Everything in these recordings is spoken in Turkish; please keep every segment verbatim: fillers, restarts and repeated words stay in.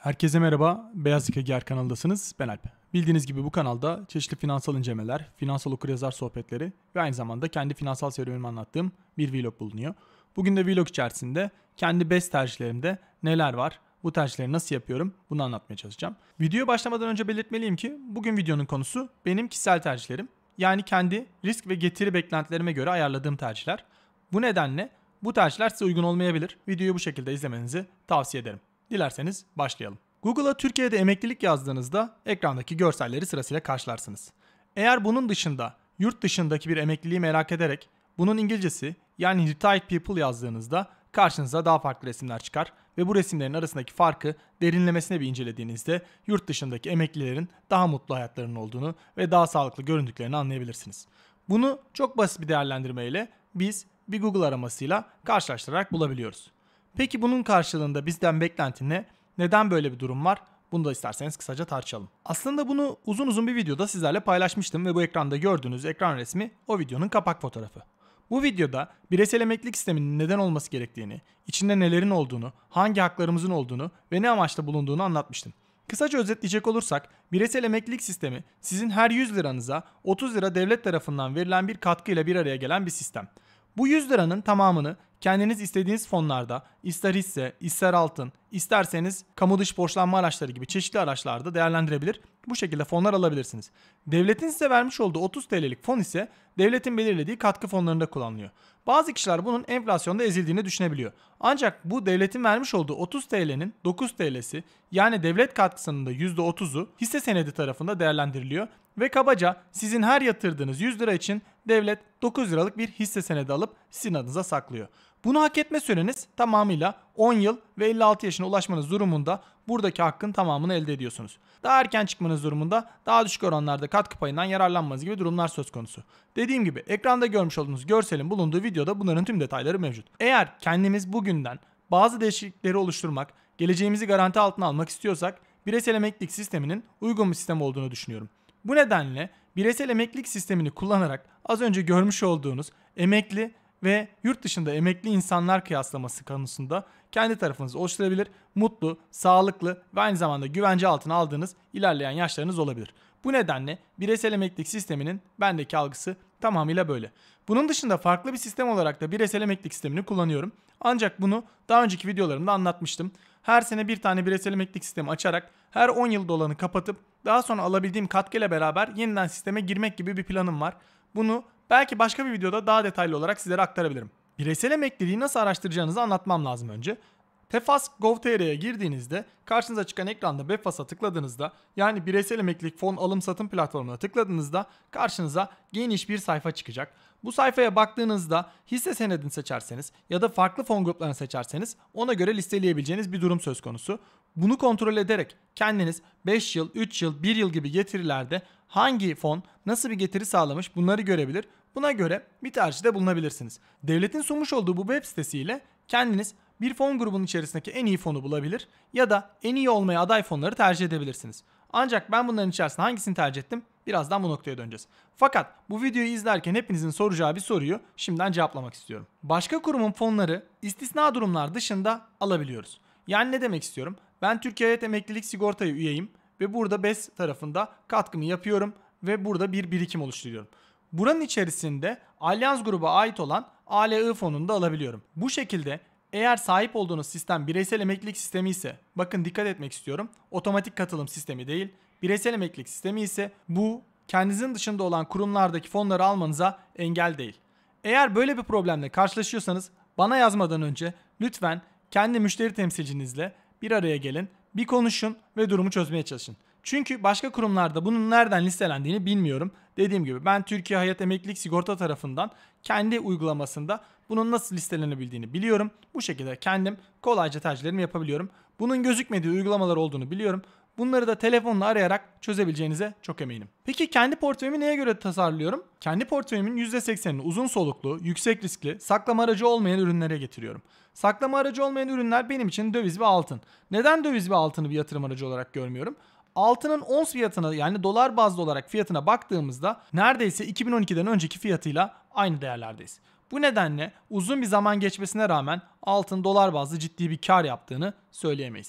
Herkese merhaba, Beyaz Yaka Giyer kanalındasınız. Ben Alp. Bildiğiniz gibi bu kanalda çeşitli finansal incelemeler, finansal okuryazar sohbetleri ve aynı zamanda kendi finansal serüvenimi anlattığım bir vlog bulunuyor. Bugün de vlog içerisinde kendi best tercihlerimde neler var, bu tercihleri nasıl yapıyorum bunu anlatmaya çalışacağım. Videoya başlamadan önce belirtmeliyim ki bugün videonun konusu benim kişisel tercihlerim. Yani kendi risk ve getiri beklentilerime göre ayarladığım tercihler. Bu nedenle bu tercihler size uygun olmayabilir. Videoyu bu şekilde izlemenizi tavsiye ederim. Dilerseniz başlayalım. Google'a Türkiye'de emeklilik yazdığınızda ekrandaki görselleri sırasıyla karşılarsınız. Eğer bunun dışında yurt dışındaki bir emekliliği merak ederek bunun İngilizcesi yani retired people yazdığınızda karşınıza daha farklı resimler çıkar ve bu resimlerin arasındaki farkı derinlemesine bir incelediğinizde yurt dışındaki emeklilerin daha mutlu hayatlarının olduğunu ve daha sağlıklı göründüklerini anlayabilirsiniz. Bunu çok basit bir değerlendirmeyle biz bir Google aramasıyla karşılaştırarak bulabiliyoruz. Peki bunun karşılığında bizden beklenti ne? Neden böyle bir durum var? Bunu da isterseniz kısaca tartışalım. Aslında bunu uzun uzun bir videoda sizlerle paylaşmıştım ve bu ekranda gördüğünüz ekran resmi o videonun kapak fotoğrafı. Bu videoda bireysel emeklilik sisteminin neden olması gerektiğini, içinde nelerin olduğunu, hangi haklarımızın olduğunu ve ne amaçla bulunduğunu anlatmıştım. Kısaca özetleyecek olursak, bireysel emeklilik sistemi sizin her yüz liranıza otuz lira devlet tarafından verilen bir katkıyla bir araya gelen bir sistem. Bu yüz liranın tamamını kendiniz istediğiniz fonlarda, ister hisse, ister altın, isterseniz kamu dış borçlanma araçları gibi çeşitli araçlarda değerlendirebilir. Bu şekilde fonlar alabilirsiniz. Devletin size vermiş olduğu otuz TL'lik fon ise devletin belirlediği katkı fonlarında kullanılıyor. Bazı kişiler bunun enflasyonda ezildiğini düşünebiliyor. Ancak bu devletin vermiş olduğu otuz TL'nin dokuz TL'si yani devlet katkısının da yüzde otuzu hisse senedi tarafında değerlendiriliyor. Ve kabaca sizin her yatırdığınız yüz lira için devlet dokuz liralık bir hisse senedi alıp sizin adınıza saklıyor. Bunu hak etme süreniz tamamıyla on yıl ve elli altı yaşına ulaşmanız durumunda buradaki hakkın tamamını elde ediyorsunuz. Daha erken çıkmanız durumunda daha düşük oranlarda katkı payından yararlanmanız gibi durumlar söz konusu. Dediğim gibi ekranda görmüş olduğunuz görselin bulunduğu videoda bunların tüm detayları mevcut. Eğer kendimiz bugünden bazı değişiklikleri oluşturmak, geleceğimizi garanti altına almak istiyorsak bireysel emeklilik sisteminin uygun bir sistem olduğunu düşünüyorum. Bu nedenle bireysel emeklilik sistemini kullanarak az önce görmüş olduğunuz emekli ve yurt dışında emekli insanlar kıyaslaması konusunda kendi tarafınızı oluşturabilir, mutlu, sağlıklı ve aynı zamanda güvence altına aldığınız ilerleyen yaşlarınız olabilir. Bu nedenle bireysel emeklilik sisteminin bendeki algısı tamamıyla böyle. Bunun dışında farklı bir sistem olarak da bireysel emeklilik sistemini kullanıyorum. Ancak bunu daha önceki videolarımda anlatmıştım. Her sene bir tane bireysel emeklilik sistemi açarak her on yıl dolanı kapatıp daha sonra alabildiğim katkıyla beraber yeniden sisteme girmek gibi bir planım var. Bunu belki başka bir videoda daha detaylı olarak sizlere aktarabilirim. Bireysel emekliliği nasıl araştıracağınızı anlatmam lazım önce. Tefas nokta gov nokta tr'ye girdiğinizde karşınıza çıkan ekranda BEFAS'a tıkladığınızda yani bireysel emeklilik fon alım satım platformuna tıkladığınızda karşınıza geniş bir sayfa çıkacak. Bu sayfaya baktığınızda hisse senedini seçerseniz ya da farklı fon gruplarını seçerseniz ona göre listeleyebileceğiniz bir durum söz konusu. Bunu kontrol ederek kendiniz beş yıl, üç yıl, bir yıl gibi getirilerde hangi fon nasıl bir getiri sağlamış bunları görebilir. Buna göre bir tercihte bulunabilirsiniz. Devletin sunmuş olduğu bu web sitesiyle kendiniz bir fon grubunun içerisindeki en iyi fonu bulabilir ya da en iyi olmaya aday fonları tercih edebilirsiniz. Ancak ben bunların içerisinde hangisini tercih ettim? Birazdan bu noktaya döneceğiz. Fakat bu videoyu izlerken hepinizin soracağı bir soruyu şimdiden cevaplamak istiyorum. Başka kurumun fonları istisna durumlar dışında alabiliyoruz. Yani ne demek istiyorum? Ben Türkiye Hayat Emeklilik Sigorta'ya üyeyim ve burada B E S tarafında katkımı yapıyorum ve burada bir birikim oluşturuyorum. Buranın içerisinde Allianz gruba ait olan A L I fonunu da alabiliyorum. Bu şekilde eğer sahip olduğunuz sistem bireysel emeklilik sistemi ise bakın dikkat etmek istiyorum. Otomatik katılım sistemi değil. Bireysel emeklilik sistemi ise bu kendinizin dışında olan kurumlardaki fonları almanıza engel değil. Eğer böyle bir problemle karşılaşıyorsanız bana yazmadan önce lütfen kendi müşteri temsilcinizle bir araya gelin, bir konuşun ve durumu çözmeye çalışın. Çünkü başka kurumlarda bunun nereden listelendiğini bilmiyorum. Dediğim gibi ben Türkiye Hayat Emeklilik Sigorta tarafından kendi uygulamasında bunun nasıl listelenebildiğini biliyorum. Bu şekilde kendim kolayca tercihlerimi yapabiliyorum. Bunun gözükmediği uygulamalar olduğunu biliyorum. Bunları da telefonla arayarak çözebileceğinize çok eminim. Peki kendi portföyümü neye göre tasarlıyorum? Kendi portföyümün yüzde seksenini uzun soluklu, yüksek riskli, saklama aracı olmayan ürünlere getiriyorum. Saklama aracı olmayan ürünler benim için döviz ve altın. Neden döviz ve altını bir yatırım aracı olarak görmüyorum? Altının ons fiyatına yani dolar bazlı olarak fiyatına baktığımızda neredeyse iki bin on ikiden önceki fiyatıyla aynı değerlerdeyiz. Bu nedenle uzun bir zaman geçmesine rağmen altın dolar bazlı ciddi bir kar yaptığını söyleyemeyiz.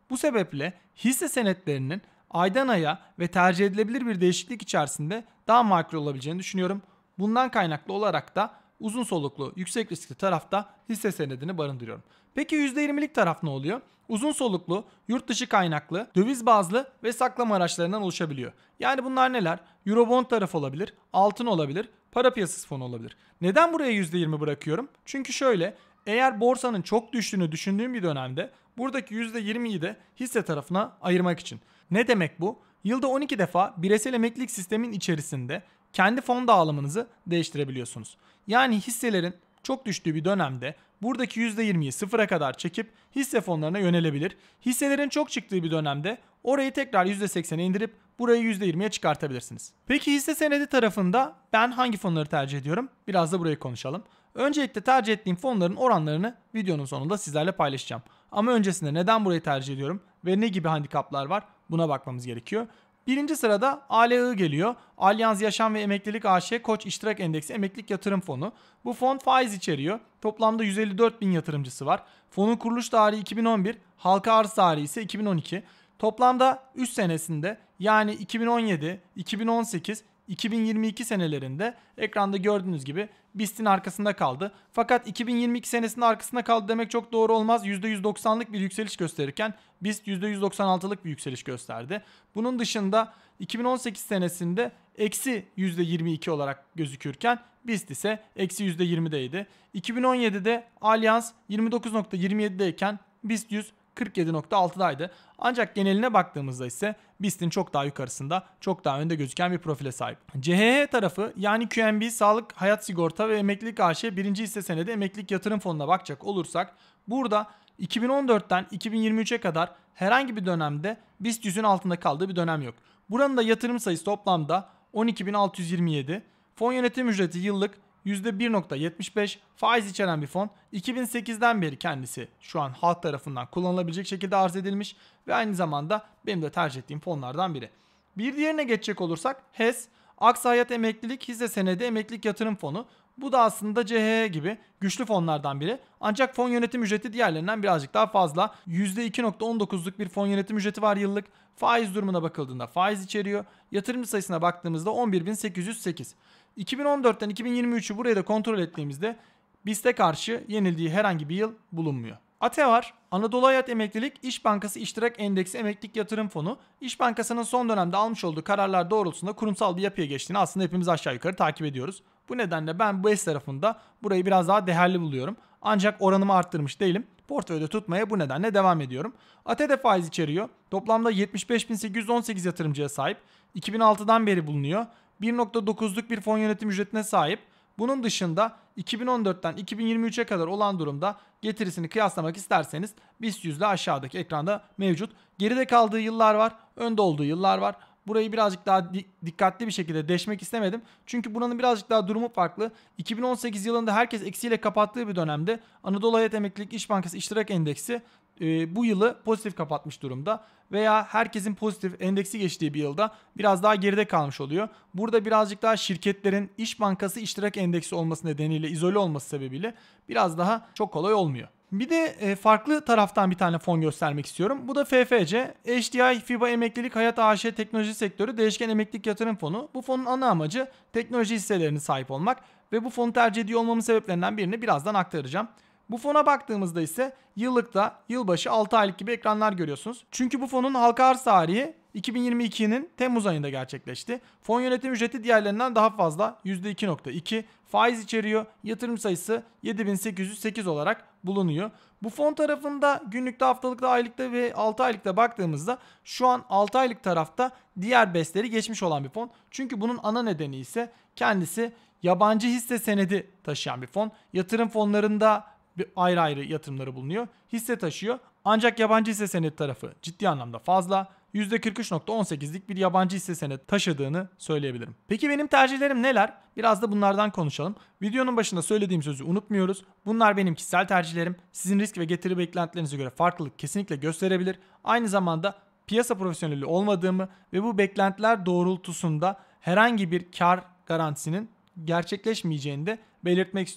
Bu sebeple hisse senetlerinin aydan aya ve tercih edilebilir bir değişiklik içerisinde daha makul olabileceğini düşünüyorum. Bundan kaynaklı olarak da uzun soluklu, yüksek riskli tarafta hisse senedini barındırıyorum. Peki yüzde yirmilik taraf ne oluyor? Uzun soluklu, yurt dışı kaynaklı, döviz bazlı ve saklama araçlarından oluşabiliyor. Yani bunlar neler? Eurobond tarafı olabilir, altın olabilir, para piyasası fonu olabilir. Neden buraya yüzde yirmi bırakıyorum? Çünkü şöyle, eğer borsanın çok düştüğünü düşündüğüm bir dönemde buradaki yüzde yirmiyi de hisse tarafına ayırmak için. Ne demek bu? Yılda on iki defa bireysel emeklilik sistemin içerisinde kendi fon dağılımınızı değiştirebiliyorsunuz. Yani hisselerin çok düştüğü bir dönemde buradaki yüzde yirmiyi sıfıra kadar çekip hisse fonlarına yönelebilir. Hisselerin çok çıktığı bir dönemde orayı tekrar yüzde seksene indirip burayı yüzde yirmiye çıkartabilirsiniz. Peki hisse senedi tarafında ben hangi fonları tercih ediyorum? Biraz da burayı konuşalım. Öncelikle tercih ettiğim fonların oranlarını videonun sonunda sizlerle paylaşacağım. Ama öncesinde neden burayı tercih ediyorum ve ne gibi handikaplar var buna bakmamız gerekiyor. Birinci sırada A L I geliyor. Allianz Yaşam ve Emeklilik A Ş Koç İştirak Endeksi Emeklilik Yatırım Fonu. Bu fon faiz içeriyor. Toplamda yüz elli dört bin yatırımcısı var. Fonun kuruluş tarihi iki bin on bir, halka arz tarihi ise iki bin on iki. Toplamda üç senesinde yani iki bin on yedi, iki bin on sekiz, iki bin yirmi iki senelerinde ekranda gördüğünüz gibi B I S T'in arkasında kaldı. Fakat iki bin yirmi iki senesinde arkasında kaldı demek çok doğru olmaz. yüzde yüz doksanlık bir yükseliş gösterirken B I S T yüzde yüz doksan altılık bir yükseliş gösterdi. Bunun dışında iki bin on sekiz senesinde eksi yüzde yirmi iki olarak gözükürken B I S T ise eksi yüzde yirmideydi. iki bin on yedide Allianz yirmi dokuz nokta yirmi yedideyken B I S T yüz kırk yedi nokta altıdaydı. Ancak geneline baktığımızda ise B I S T'in çok daha yukarısında, çok daha önde gözüken bir profile sahip. C H H tarafı yani Q N B Sağlık Hayat Sigorta ve Emeklilik A Ş birinci hisse senedi emeklilik yatırım fonuna bakacak olursak burada iki bin on dörtten iki bin yirmi üçe kadar herhangi bir dönemde B I S T yüzün altında kaldığı bir dönem yok. Buranın da yatırım sayısı toplamda on iki bin altı yüz yirmi yedi. Fon yönetim ücreti yıllık yüzde bir nokta yetmiş beş faiz içeren bir fon. iki bin sekizden beri kendisi şu an halk tarafından kullanılabilecek şekilde arz edilmiş ve aynı zamanda benim de tercih ettiğim fonlardan biri. Bir diğerine geçecek olursak H E S, Aksa Hayat Emeklilik Hisse Senedi Emeklilik Yatırım Fonu. Bu da aslında C H H gibi güçlü fonlardan biri. Ancak fon yönetim ücreti diğerlerinden birazcık daha fazla. yüzde iki nokta on dokuzluk bir fon yönetim ücreti var yıllık. Faiz durumuna bakıldığında faiz içeriyor. Yatırımcı sayısına baktığımızda on bir bin sekiz yüz sekiz. iki bin on dörtten iki bin yirmi üçü burayı da kontrol ettiğimizde B İ S T'e karşı yenildiği herhangi bir yıl bulunmuyor. A T E var. Anadolu Hayat Emeklilik İş Bankası İştirak Endeksi Emeklilik Yatırım Fonu. İş Bankası'nın son dönemde almış olduğu kararlar doğrultusunda kurumsal bir yapıya geçtiğini aslında hepimiz aşağı yukarı takip ediyoruz. Bu nedenle ben bu S tarafında burayı biraz daha değerli buluyorum. Ancak oranımı arttırmış değilim. Portföyde tutmaya bu nedenle devam ediyorum. A T E de faiz içeriyor. Toplamda yetmiş beş bin sekiz yüz on sekiz yatırımcıya sahip. iki bin altıdan beri bulunuyor. bir nokta dokuzluk bir fon yönetim ücretine sahip. Bunun dışında iki bin on dörtten iki bin yirmi üçe kadar olan durumda getirisini kıyaslamak isterseniz B İ S T yüz ile aşağıdaki ekranda mevcut. Geride kaldığı yıllar var, önde olduğu yıllar var. Burayı birazcık daha di- dikkatli bir şekilde deşmek istemedim. Çünkü buranın birazcık daha durumu farklı. iki bin on sekiz yılında herkes eksiyle kapattığı bir dönemde Anadolu Hayat Emeklilik İş Bankası İştirak Endeksi e, bu yılı pozitif kapatmış durumda. Veya herkesin pozitif endeksi geçtiği bir yılda biraz daha geride kalmış oluyor. Burada birazcık daha şirketlerin İş Bankası İştirak Endeksi olması nedeniyle, izole olması sebebiyle biraz daha çok kolay olmuyor. Bir de e, farklı taraftan bir tane fon göstermek istiyorum. Bu da F F C, H D I FIBA Emeklilik Hayat A Ş Teknoloji Sektörü Değişken Emeklilik Yatırım Fonu. Bu fonun ana amacı teknoloji hisselerine sahip olmak ve bu fonu tercih ediyor olmamın sebeplerinden birini birazdan aktaracağım. Bu fona baktığımızda ise yıllıkta yılbaşı altı aylık gibi ekranlar görüyorsunuz. Çünkü bu fonun halka arz tarihi iki bin yirmi ikinin Temmuz ayında gerçekleşti. Fon yönetim ücreti diğerlerinden daha fazla yüzde iki nokta iki. Faiz içeriyor. Yatırım sayısı yedi bin sekiz yüz sekiz olarak bulunuyor. Bu fon tarafında günlükte, haftalıkta, aylıkta ve altı aylıkta baktığımızda şu an altı aylık tarafta diğer B E S'leri geçmiş olan bir fon. Çünkü bunun ana nedeni ise kendisi yabancı hisse senedi taşıyan bir fon. Yatırım fonlarında ayrı ayrı yatırımları bulunuyor. Hisse taşıyor. Ancak yabancı hisse senedi tarafı ciddi anlamda fazla. yüzde kırk üç nokta on sekizlik bir yabancı hisse senedi taşıdığını söyleyebilirim. Peki benim tercihlerim neler? Biraz da bunlardan konuşalım. Videonun başında söylediğim sözü unutmuyoruz. Bunlar benim kişisel tercihlerim. Sizin risk ve getiri beklentilerinize göre farklılık kesinlikle gösterebilir. Aynı zamanda piyasa profesyoneli olmadığımı ve bu beklentiler doğrultusunda herhangi bir kar garantisinin gerçekleşmeyeceğini de belirtmek istiyorum.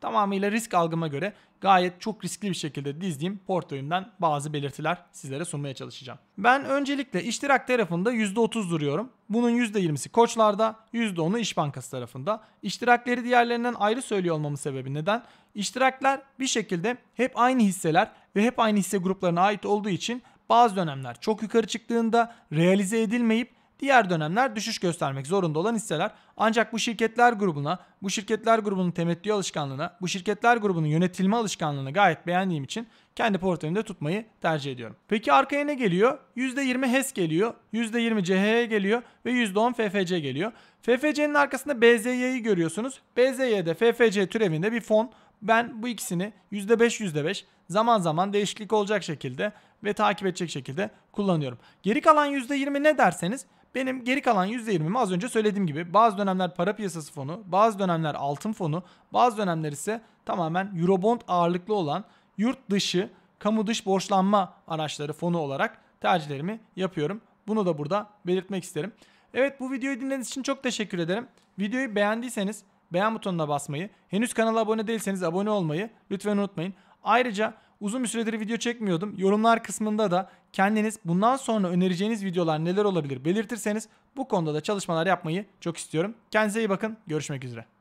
tamamıyla risk algıma göre gayet çok riskli bir şekilde dizdiğim portföyümden bazı belirtiler sizlere sunmaya çalışacağım. Ben öncelikle iştirak tarafında yüzde otuz duruyorum. Bunun yüzde yirmisi Koçlar'da, yüzde onu İş Bankası tarafında. İştirakleri diğerlerinden ayrı söylüyor olmamın sebebi neden? İştirakler bir şekilde hep aynı hisseler ve hep aynı hisse gruplarına ait olduğu için bazı dönemler çok yukarı çıktığında realize edilmeyip diğer dönemler düşüş göstermek zorunda olan hisseler. Ancak bu şirketler grubuna, bu şirketler grubunun temettü alışkanlığına, bu şirketler grubunun yönetilme alışkanlığını gayet beğendiğim için kendi portföyümde tutmayı tercih ediyorum. Peki arkaya ne geliyor? yüzde yirmi HES geliyor, yüzde yirmi C H E geliyor ve yüzde on F F C geliyor. F F C'nin arkasında B Z Y'yi görüyorsunuz. B Z Y'de F F C türevinde bir fon. Ben bu ikisini yüzde beş yüzde beş zaman zaman değişiklik olacak şekilde ve takip edecek şekilde kullanıyorum. Geri kalan yüzde yirmi ne derseniz, benim geri kalan yüzde yirmimi az önce söylediğim gibi bazı dönemler para piyasası fonu, bazı dönemler altın fonu, bazı dönemler ise tamamen Eurobond ağırlıklı olan yurt dışı, kamu dış borçlanma araçları fonu olarak tercihlerimi yapıyorum. Bunu da burada belirtmek isterim. Evet, bu videoyu dinlediğiniz için çok teşekkür ederim. Videoyu beğendiyseniz beğen butonuna basmayı, henüz kanala abone değilseniz abone olmayı lütfen unutmayın. Ayrıca uzun bir süredir video çekmiyordum. Yorumlar kısmında da kendiniz bundan sonra önereceğiniz videolar neler olabilir belirtirseniz bu konuda da çalışmalar yapmayı çok istiyorum. Kendinize iyi bakın. Görüşmek üzere.